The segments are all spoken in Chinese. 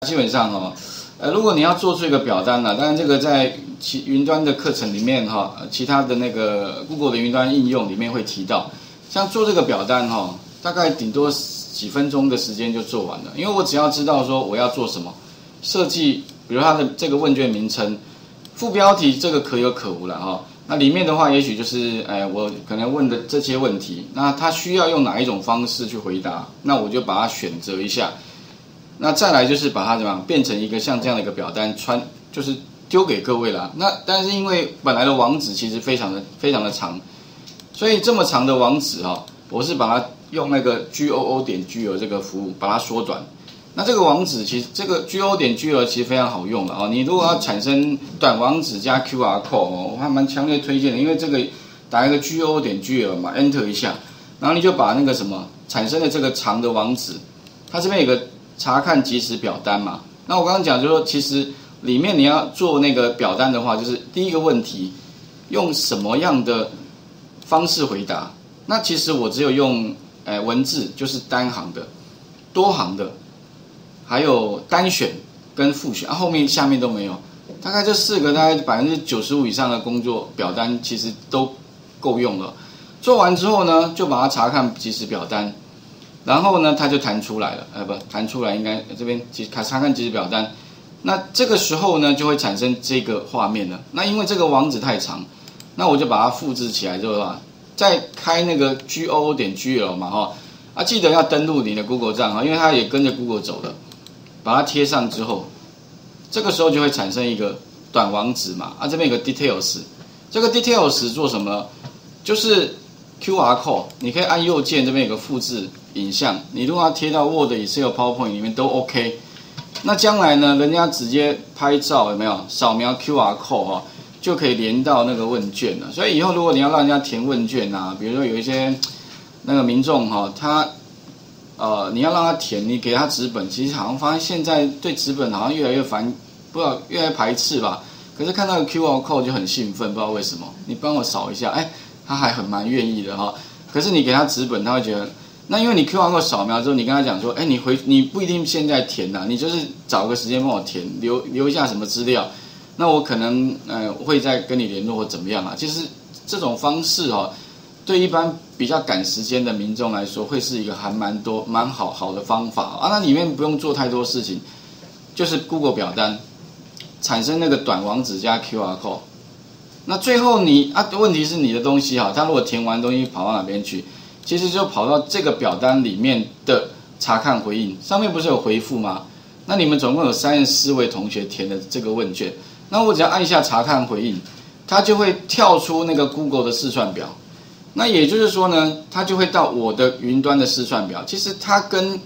基本上如果你要做出一个表单当然这个在云端的课程里面其他的那个 Google 的云端应用里面会提到，像做这个表单大概顶多几分钟的时间就做完了，因为我只要知道说我要做什么设计，比如它的这个问卷名称、副标题，这个可有可无了那里面的话，也许就是我可能问的这些问题，那他需要用哪一种方式去回答，那我就把它选择一下。那再来就是把它怎么样变成一个像这样的一个表单就是丢给各位啦。那但是因为本来的网址其实非常的长，所以这么长的网址我是把它用那个 goo.gr 这个服务把它缩短。那这个网址其实这个 goo.gr 其实非常好用的你如果要产生短网址加 QR code 我还蛮强烈推荐的，因为这个打一个 goo.gr 嘛 ，enter 一下，然后你就把那个什么产生的这个长的网址，它这边有个查看即时表单嘛。那我刚刚讲就是说，其实里面你要做那个表单的话，就是第一个问题用什么样的方式回答？那其实我只有用文字，就是单行的、多行的。还有单选跟复选后面下面都没有，大概这4个大概95%以上的工作表单其实都够用了。做完之后呢，就把它查看即时表单，然后呢它就弹出来了，弹出来应该这边查看即时表单。那这个时候呢就会产生这个画面了。那因为这个网址太长，那我就把它复制起来之后再开那个 goo.gr 嘛记得要登录你的 Google 账号，因为它也跟着 Google 走的。把它贴上之后，这个时候就会产生一个短网址嘛这边有个 details， 这个 details 做什么呢？就是 QR code， 你可以按右键这边有个复制影像，你如果要贴到 Word、Excel、PowerPoint 里面都 OK。那将来呢，人家直接拍照有没有扫描 QR code 就可以连到那个问卷了。所以以后如果你要让人家填问卷比如说有一些那个民众他你要让他填，你给他纸本，其实好像发现现在对纸本好像越来越烦，不知道越来越排斥吧。可是看到QR code 就很兴奋，不知道为什么。你帮我扫一下，他还蛮愿意的可是你给他纸本，他会觉得，那因为你 QR code 扫描之后，你跟他讲说，你不一定现在填你就是找个时间帮我填，留一下什么资料，那我可能会再跟你联络或怎么样其实这种方式对一般比较赶时间的民众来说，会是一个还蛮好的方法那里面不用做太多事情，就是 Google 表单产生那个短网址加 QR code。那最后问题是你的东西它如果填完东西跑到哪边去？其实就跑到这个表单里面的查看回应上面，不是有回复吗？那你们总共有34位同学填的这个问卷，那我只要按一下查看回应，它就会跳出那个 Google 的试算表。那也就是说呢，它就会到我的云端的试算表。其实它跟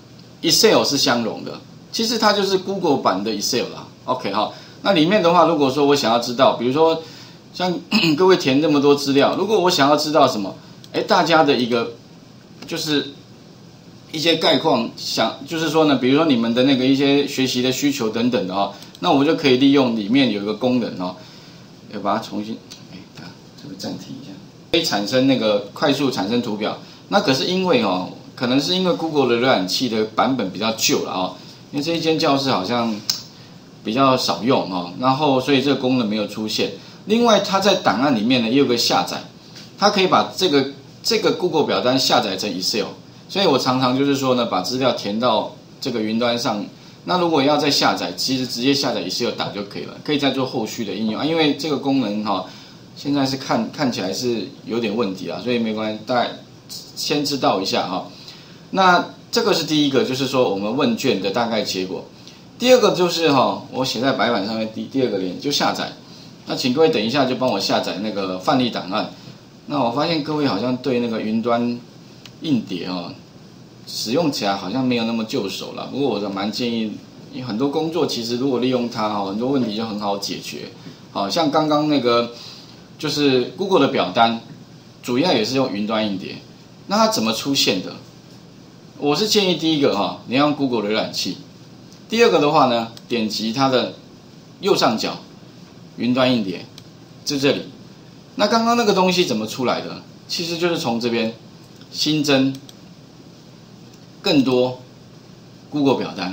Excel 是相容的，其实它就是 Google 版的 Excel 啦。OK 那里面的话，如果说我想要知道，比如说像各位填这么多资料，如果我想要知道什么，大家的一个就是一些概况，就是说呢，比如说你们的那个一些学习的需求等等的那我就可以利用里面有一个功能要把它重新这个暂停一下。可以产生那个快速产生图表，那可是因为可能是因为 Google 的浏览器的版本比较旧了因为这一间教室好像比较少用然后所以这个功能没有出现。另外，它在档案里面呢也有个下载，它可以把这个 Google 表单下载成 Excel， 所以我常常就是说呢，把资料填到这个云端上。那如果要再下载，其实直接下载 Excel 档就可以了，可以再做后续的应用因为这个功能现在是看起来是有点问题所以没关系，大概先知道一下那这个是第一个，就是说我们问卷的大概结果。第二个就是我写在白板上面第二个连就下载。那请各位等一下就帮我下载那个范例档案。那我发现各位好像对那个云端硬碟使用起来好像没有那么就手了。不过我蛮建议，因为很多工作其实如果利用它很多问题就很好解决。像刚刚那个。就是 Google 的表单，主要也是用云端硬碟。那它怎么出现的？我是建议第一个你要用 Google 浏览器。第二个的话呢，点击它的右上角云端硬碟，就这里。那刚刚那个东西怎么出来的？其实就是从这边新增更多 Google 表单，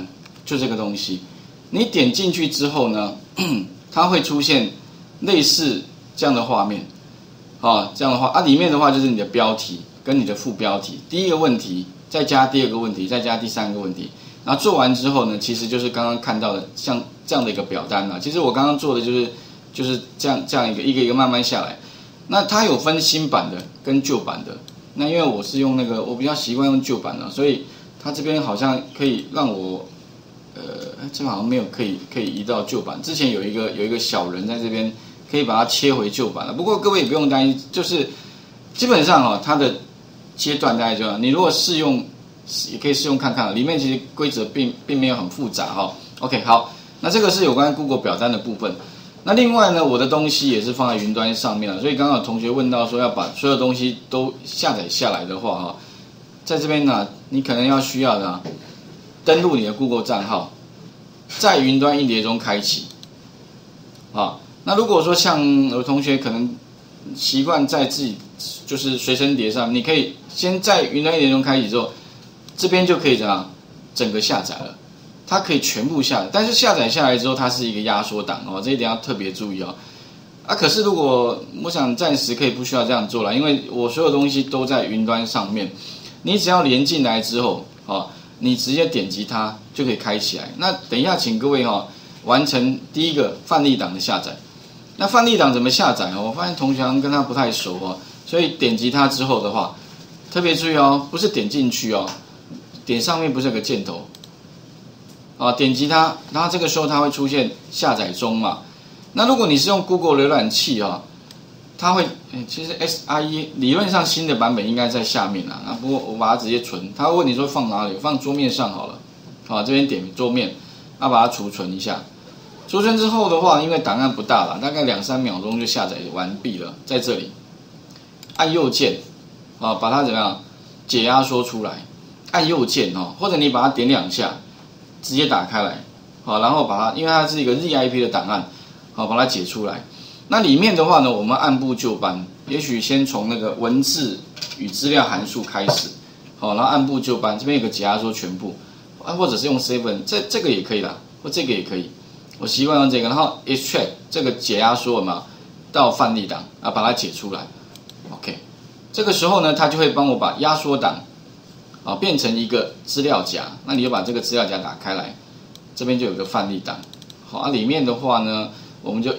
就这个东西。你点进去之后呢，它会出现类似这样的画面，这样的话里面的话就是你的标题跟你的副标题，第一个问题再加第二个问题，再加第三个问题，然后做完之后呢，其实就是刚刚看到的像这样的一个表单其实我刚刚做的就是这样一个一个慢慢下来。那它有分新版的跟旧版的，那因为我是用我比较习惯用旧版的，所以它这边好像可以让我这好像没有可以移到旧版。之前有一个小人在这边可以把它切回旧版了。不过各位也不用担心，就是基本上它的阶段大概就你如果试用也可以试用看看，里面其实规则并没有很复杂OK， 好，那这个是有关 Google 表单的部分。那另外呢，我的东西也是放在云端上面了，所以刚刚有同学问到说要把所有东西都下载下来的话在这边呢，你可能要需要的登录你的 Google 账号，在云端硬碟中开启那如果说像有同学可能习惯在自己就是随身碟上，你可以先在云端硬碟中开启之后，这边就可以整个下载了。它可以全部下载，但是下载下来之后，它是一个压缩档这一点要特别注意可是如果我想暂时可以不需要这样做了，因为我所有东西都在云端上面，你只要连进来之后你直接点击它就可以开起来。那等一下，请各位完成第一个范例档的下载。那范例档怎么下载我发现同学跟他不太熟所以点击它之后的话，特别注意不是点进去点上面不是有个箭头点击它，然后这个时候它会出现下载中嘛。那如果你是用 Google 浏览器它会其实 SIE 理论上新的版本应该在下面不过我把它直接存。他会问你说放哪里，放桌面上好了这边点桌面，把它储存一下。储存之后的话，因为档案不大了，大概2-3秒钟就下载完毕了。在这里按右键把它怎么样解压缩出来，按右键或者你把它点2下直接打开来然后把它，因为它是一个 ZIP 的档案把它解出来。那里面的话呢，我们按部就班，也许先从那个文字与资料函数开始然后按部就班，这边有个解压缩全部或者是用 7 这个也可以啦，或这个也可以，我习惯用这个。然后 extract 这个解压缩到范例档把它解出来 OK。 这个时候呢，它就会帮我把压缩档变成一个资料夹。那你就把这个资料夹打开来，这边就有个范例档里面的话呢，我们就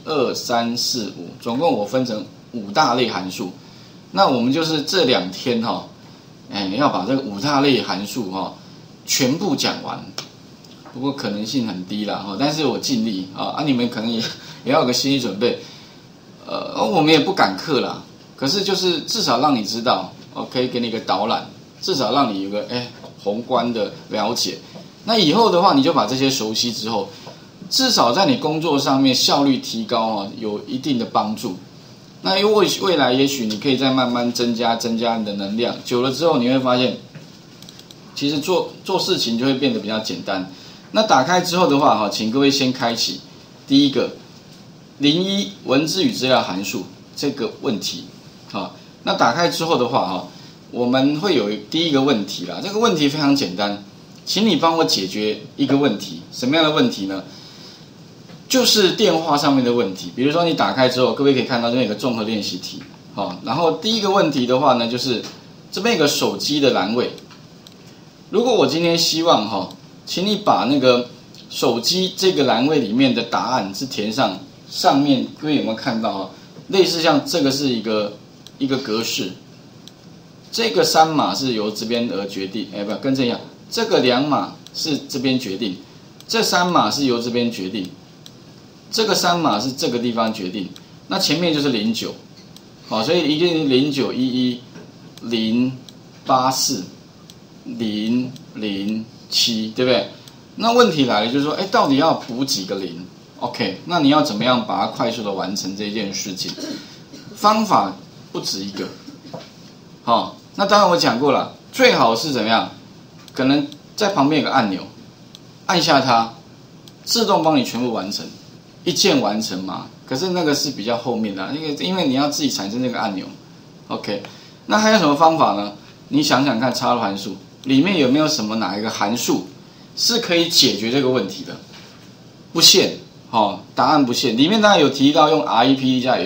1、2、3、4、5，总共我分成5大类函数。那我们就是这2天要把这个5大类函数全部讲完。不过可能性很低啦但是我尽力你们可能也要有个心理准备。我们也不赶课啦，可是就是至少让你知道可以给你一个导览，至少让你有个宏观的了解。那以后的话，你就把这些熟悉之后，至少在你工作上面效率提高有一定的帮助。那因为未来也许你可以再慢慢增加你的能量，久了之后你会发现，其实做事情就会变得比较简单。那打开之后的话请各位先开启第一个01文字与资料函数这个问题那打开之后的话我们会有第一个问题啦。这个问题非常简单，请你帮我解决一个问题。什么样的问题呢？就是电话上面的问题。比如说你打开之后，各位可以看到这边有个综合练习题然后第一个问题的话呢，就是这边有个手机的栏位。如果我今天希望请你把那个手机这个栏位里面的答案是填上面各位有没有看到类似像这个是一个格式，这个3码是由这边而决定，不跟这样，这个2码是这边决定，这3码是由这边决定，这个3码是这个地方决定，那前面就是09所以一定0911 084 007，对不对？那问题来了，就是说到底要补几个零 OK， 那你要怎么样把它快速的完成这件事情？方法不止一个那当然我讲过了，最好是怎么样，可能在旁边有个按钮，按下它自动帮你全部完成，一键完成嘛。可是那个是比较后面的因为你要自己产生这个按钮 OK。 那还有什么方法呢？你想想看，插入函数里面有没有哪一个函数是可以解决这个问题的，不限，答案不限。里面当然有提到用 REPT 加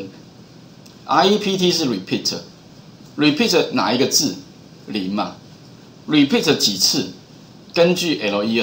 LEN，REPT 是 repeat 哪一个字？零嘛 ，repeat 几次？根据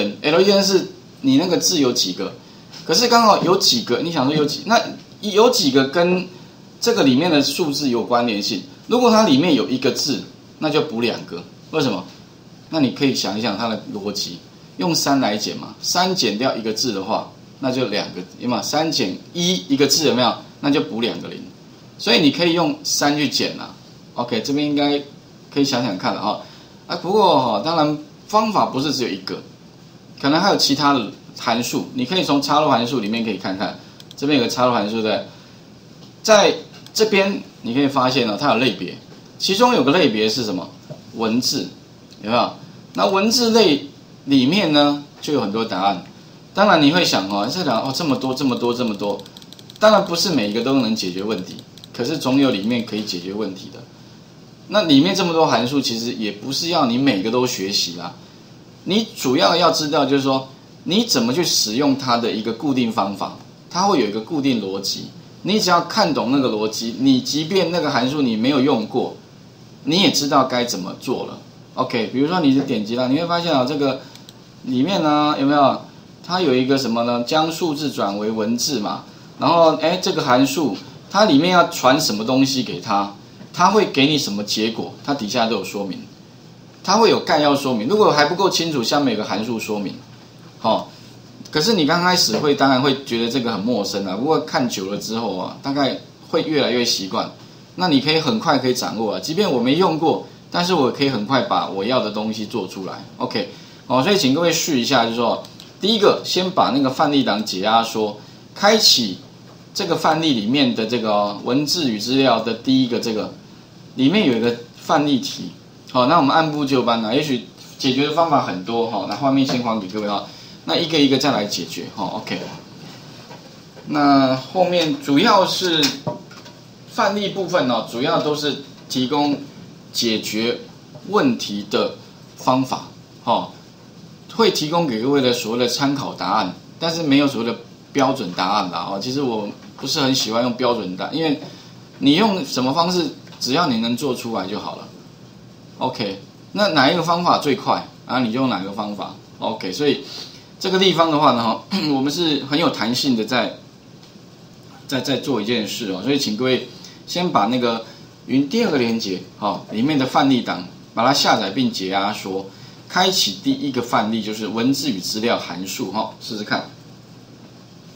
LEN 是你那个字有几个，可是刚好有几个，你想说那有几个跟这个里面的数字有关联性？如果它里面有一个字，那就补2个，为什么？那你可以想一想它的逻辑，用3来减嘛，3减掉一个字的话，那就2个，有没有？3减一个字有没有？那就补2个零，所以你可以用3去减啦。OK， 这边应该可以想想看了不过当然方法不是只有一个，可能还有其他的函数，你可以从插入函数里面可以看看，这边有个插入函数在这边你可以发现它有类别，其中有个类别是什么？文字，有没有？那文字类里面呢就有很多答案，当然你会想这么多，当然不是每一个都能解决问题，可是总有里面可以解决问题的。那里面这么多函数，其实也不是要你每个都学习啦，你主要要知道就是说你怎么去使用它的一个固定方法，它会有一个固定逻辑，你只要看懂那个逻辑，你即便那个函数你没有用过，你也知道该怎么做了。OK， 比如说你是点击了，你会发现这个里面呢有没有？它有一个什么呢？将数字转为文字嘛，然后这个函数它里面要传什么东西给它，它会给你什么结果，它底下都有说明，它会有概要说明。如果还不够清楚，下面有个函数说明，可是你刚开始当然会觉得这个很陌生不过看久了之后大概会越来越习惯。那你可以很快可以掌握即便我没用过，但是我可以很快把我要的东西做出来。OK， 所以请各位试一下，就是说，第一个先把那个范例档解压缩，开启这个范例里面的这个文字与资料的第一个这个里面有一个范例题，那我们按部就班也许解决的方法很多那画面先还给各位那一个一个再来解决OK。那后面主要是范例部分主要都是提供解决问题的方法会提供给各位的所谓的参考答案，但是没有所谓的标准答案啦其实我不是很喜欢用标准答案，因为你用什么方式，只要你能做出来就好了。OK， 那哪一个方法最快你就用哪个方法。OK， 所以这个地方的话呢我们是很有弹性的在做一件事所以请各位先把那个云第2个连结里面的范例档把它下载并解压缩，开启第一个范例就是文字与资料函数试试看。